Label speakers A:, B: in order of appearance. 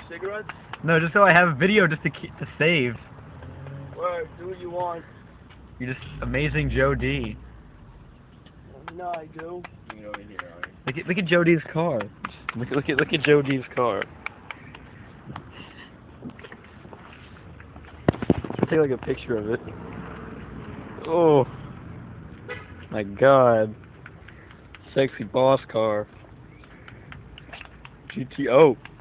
A: cigarettes?
B: No, just so I have a video just to save.
A: Well, do what you want.
B: You're just amazing Joe Dee.
A: No, I do. You know in here, right?
B: Look at Joe Dee's car. Look at Joe Dee's car. I'll take like a picture of it. Oh my God. Sexy boss car. GTO.